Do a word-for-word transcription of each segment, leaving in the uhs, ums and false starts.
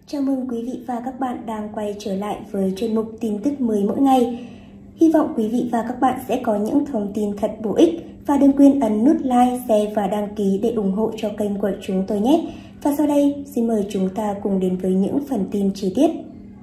Chào mừng quý vị và các bạn đang quay trở lại với chuyên mục tin tức mới mỗi ngày. Hy vọng quý vị và các bạn sẽ có những thông tin thật bổ ích và đừng quên ấn nút like, share và đăng ký để ủng hộ cho kênh của chúng tôi nhé. Và sau đây, xin mời chúng ta cùng đến với những phần tin chi tiết.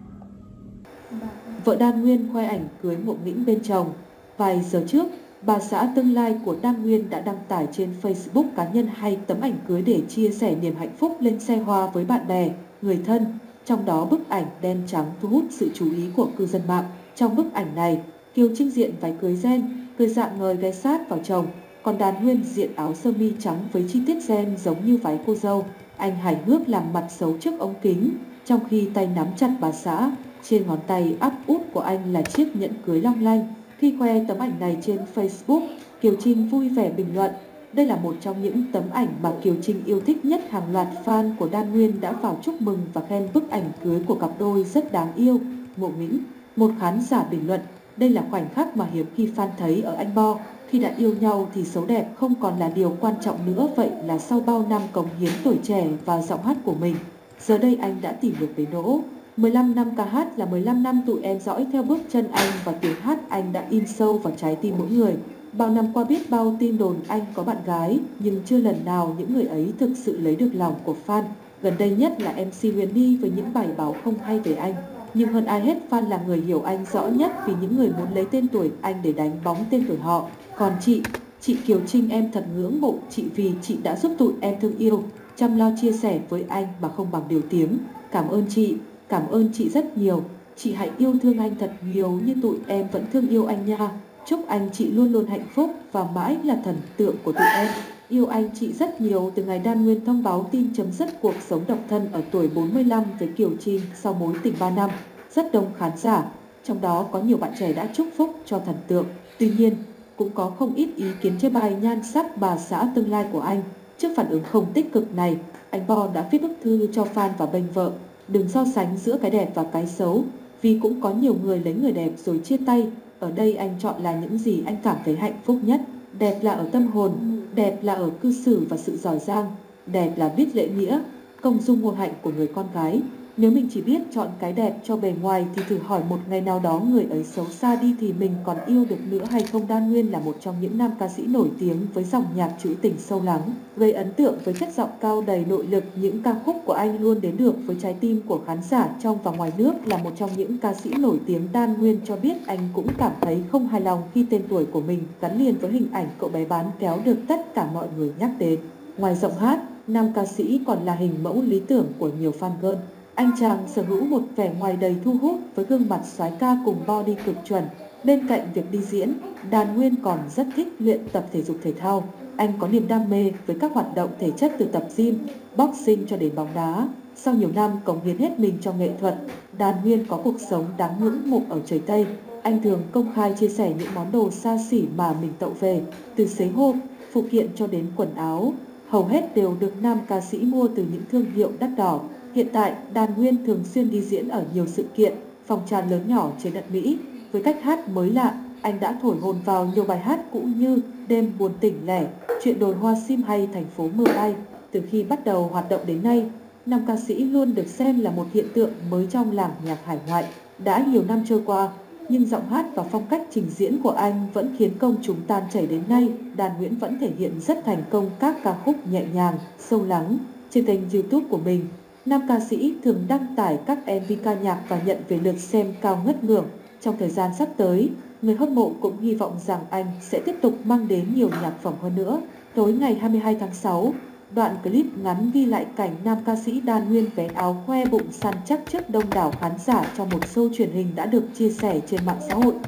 Vợ Đan Nguyên khoe ảnh cưới ngộ nghĩnh bên chồng. Vài giờ trước, bà xã tương lai của Đan Nguyên đã đăng tải trên Facebook cá nhân hai tấm ảnh cưới để chia sẻ niềm hạnh phúc lên xe hoa với bạn bè, người thân. Trong đó bức ảnh đen trắng thu hút sự chú ý của cư dân mạng. Trong bức ảnh này, Kiều Trinh diện váy cưới ren, cười rạng ngời ghé sát vào chồng, còn Đan Nguyên diện áo sơ mi trắng với chi tiết ren giống như váy cô dâu. Anh hài hước làm mặt xấu trước ống kính, trong khi tay nắm chặt bà xã. Trên ngón tay áp út của anh là chiếc nhẫn cưới long lanh. Khi khoe tấm ảnh này trên Facebook, Kiều Trinh vui vẻ bình luận. Đây là một trong những tấm ảnh mà Kiều Trinh yêu thích nhất. Hàng loạt fan của Đan Nguyên đã vào chúc mừng và khen bức ảnh cưới của cặp đôi rất đáng yêu, ngộ nghĩnh. Một khán giả bình luận, đây là khoảnh khắc mà hiếm khi fan thấy ở anh Bo. Khi đã yêu nhau thì xấu đẹp không còn là điều quan trọng nữa. Vậy là sau bao năm cống hiến tuổi trẻ và giọng hát của mình, giờ đây anh đã tìm được bến đỗ. mười lăm năm ca hát là mười lăm năm tụi em dõi theo bước chân anh, và tiếng hát anh đã in sâu vào trái tim mỗi người. Bao năm qua biết bao tin đồn anh có bạn gái, nhưng chưa lần nào những người ấy thực sự lấy được lòng của fan. Gần đây nhất là em xê Huyền My với những bài báo không hay về anh. Nhưng hơn ai hết, fan là người hiểu anh rõ nhất, vì những người muốn lấy tên tuổi anh để đánh bóng tên tuổi họ. Còn chị, chị Kiều Trinh em thật ngưỡng mộ chị, vì chị đã giúp tụi em thương yêu, chăm lo chia sẻ với anh mà không bằng điều tiếng. Cảm ơn chị. Cảm ơn chị rất nhiều. Chị hãy yêu thương anh thật nhiều như tụi em vẫn thương yêu anh nha. Chúc anh chị luôn luôn hạnh phúc và mãi là thần tượng của tụi em. Yêu anh chị rất nhiều. Từ ngày Đan Nguyên thông báo tin chấm dứt cuộc sống độc thân ở tuổi bốn mươi lăm với Kiều Trinh sau mối tình ba năm, rất đông khán giả, trong đó có nhiều bạn trẻ đã chúc phúc cho thần tượng. Tuy nhiên, cũng có không ít ý kiến chê bai nhan sắc bà xã tương lai của anh. Trước phản ứng không tích cực này, anh Bo đã viết bức thư cho fan và bênh vợ. Đừng so sánh giữa cái đẹp và cái xấu, vì cũng có nhiều người lấy người đẹp rồi chia tay. Ở đây anh chọn là những gì anh cảm thấy hạnh phúc nhất. Đẹp là ở tâm hồn, đẹp là ở cư xử và sự giỏi giang, đẹp là biết lễ nghĩa, công dung ngôn hạnh của người con gái. Nếu mình chỉ biết chọn cái đẹp cho bề ngoài thì thử hỏi một ngày nào đó người ấy xấu xa đi thì mình còn yêu được nữa hay không? Đan Nguyên là một trong những nam ca sĩ nổi tiếng với dòng nhạc trữ tình sâu lắng, gây ấn tượng với chất giọng cao đầy nội lực. Những ca khúc của anh luôn đến được với trái tim của khán giả trong và ngoài nước. Là một trong những ca sĩ nổi tiếng, Đan Nguyên cho biết anh cũng cảm thấy không hài lòng khi tên tuổi của mình gắn liền với hình ảnh cậu bé bán kéo được tất cả mọi người nhắc đến. Ngoài giọng hát, nam ca sĩ còn là hình mẫu lý tưởng của nhiều fan girl. Anh chàng sở hữu một vẻ ngoài đầy thu hút với gương mặt soái ca cùng body cực chuẩn. Bên cạnh việc đi diễn, Đan Nguyên còn rất thích luyện tập thể dục thể thao. Anh có niềm đam mê với các hoạt động thể chất từ tập gym, boxing cho đến bóng đá. Sau nhiều năm cống hiến hết mình cho nghệ thuật, Đan Nguyên có cuộc sống đáng ngưỡng mộ ở trời Tây. Anh thường công khai chia sẻ những món đồ xa xỉ mà mình tậu về, từ sấy hô, phụ kiện cho đến quần áo. Hầu hết đều được nam ca sĩ mua từ những thương hiệu đắt đỏ. Hiện tại, Đan Nguyên thường xuyên đi diễn ở nhiều sự kiện, phòng trà lớn nhỏ trên đất Mỹ. Với cách hát mới lạ, anh đã thổi hồn vào nhiều bài hát cũ như Đêm buồn tỉnh lẻ, Chuyện đồi hoa sim hay Thành phố mưa bay. Từ khi bắt đầu hoạt động đến nay, nam ca sĩ luôn được xem là một hiện tượng mới trong làng nhạc hải ngoại. Đã nhiều năm trôi qua, nhưng giọng hát và phong cách trình diễn của anh vẫn khiến công chúng tan chảy đến nay. Đan Nguyễn vẫn thể hiện rất thành công các ca khúc nhẹ nhàng, sâu lắng. Trên kênh YouTube của mình, nam ca sĩ thường đăng tải các em vê ca nhạc và nhận về lượt xem cao ngất ngưỡng. Trong thời gian sắp tới, người hâm mộ cũng hy vọng rằng anh sẽ tiếp tục mang đến nhiều nhạc phẩm hơn nữa. Tối ngày hai mươi hai tháng sáu, đoạn clip ngắn ghi lại cảnh nam ca sĩ Đan Nguyên vén áo khoe bụng săn chắc trước đông đảo khán giả trong một show truyền hình đã được chia sẻ trên mạng xã hội.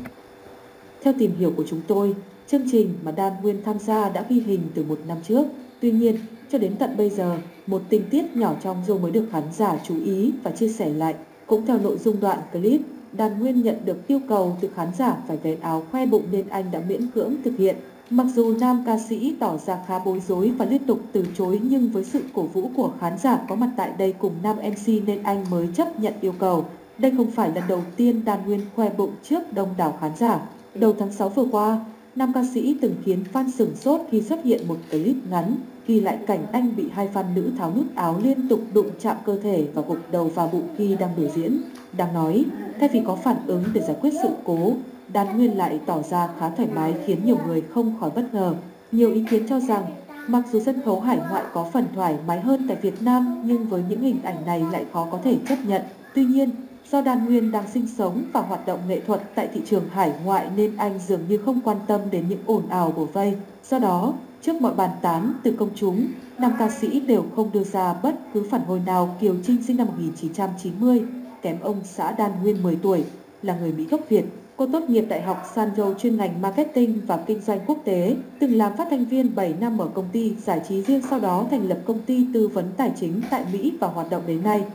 Theo tìm hiểu của chúng tôi, chương trình mà Đan Nguyên tham gia đã ghi hình từ một năm trước. Tuy nhiên, cho đến tận bây giờ, một tình tiết nhỏ trong show mới được khán giả chú ý và chia sẻ lại. Cũng theo nội dung đoạn clip, Đan Nguyên nhận được yêu cầu từ khán giả phải vén áo khoe bụng nên anh đã miễn cưỡng thực hiện. Mặc dù nam ca sĩ tỏ ra khá bối rối và liên tục từ chối, nhưng với sự cổ vũ của khán giả có mặt tại đây cùng nam em xê nên anh mới chấp nhận yêu cầu. Đây không phải lần đầu tiên Đan Nguyên khoe bụng trước đông đảo khán giả. Đầu tháng sáu vừa qua, nam ca sĩ từng khiến fan sửng sốt khi xuất hiện một clip ngắn ghi lại cảnh anh bị hai fan nữ tháo nút áo liên tục đụng chạm cơ thể và gục đầu vào bụng khi đang biểu diễn. Đáng nói, thay vì có phản ứng để giải quyết sự cố, Đan Nguyên lại tỏ ra khá thoải mái khiến nhiều người không khỏi bất ngờ. Nhiều ý kiến cho rằng, mặc dù sân khấu hải ngoại có phần thoải mái hơn tại Việt Nam nhưng với những hình ảnh này lại khó có thể chấp nhận. Tuy nhiên, do Đan Nguyên đang sinh sống và hoạt động nghệ thuật tại thị trường hải ngoại nên anh dường như không quan tâm đến những ồn ào bủa vây. Do đó, trước mọi bàn tán từ công chúng, nam ca sĩ đều không đưa ra bất cứ phản hồi nào. Kiều Trinh sinh năm một nghìn chín trăm chín mươi, kém ông xã Đan Nguyên mười tuổi, là người Mỹ gốc Việt. Cô tốt nghiệp Đại học San Diego chuyên ngành Marketing và Kinh doanh Quốc tế, từng làm phát thanh viên bảy năm ở công ty giải trí riêng, sau đó thành lập công ty tư vấn tài chính tại Mỹ và hoạt động đến nay.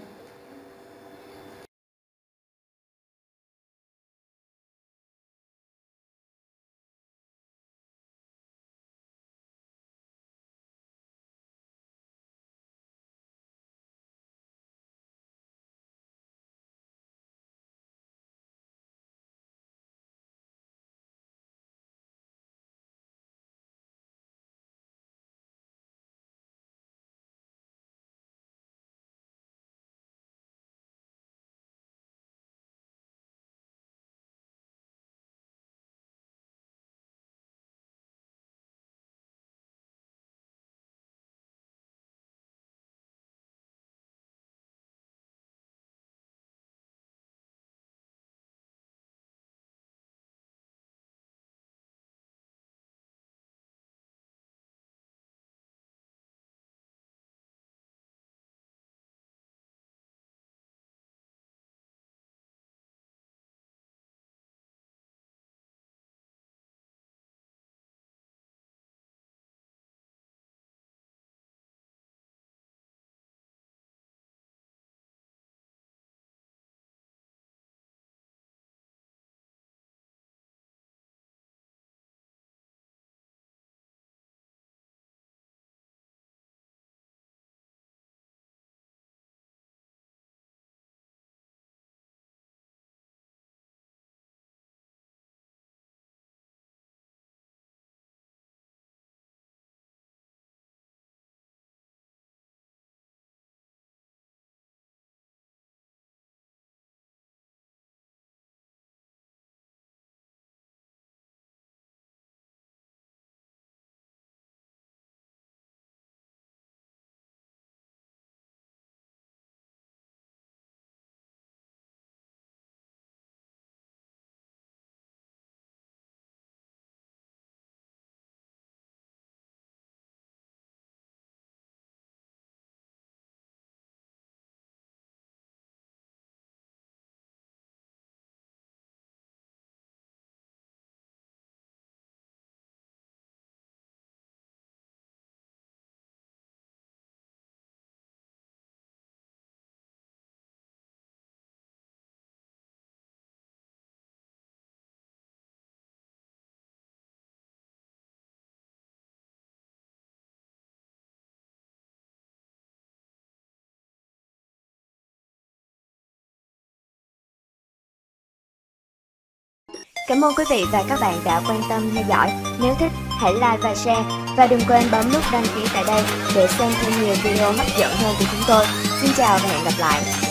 Cảm ơn quý vị và các bạn đã quan tâm theo dõi. Nếu thích, hãy like và share. Và đừng quên bấm nút đăng ký tại đây để xem thêm nhiều video hấp dẫn hơn của chúng tôi. Xin chào và hẹn gặp lại.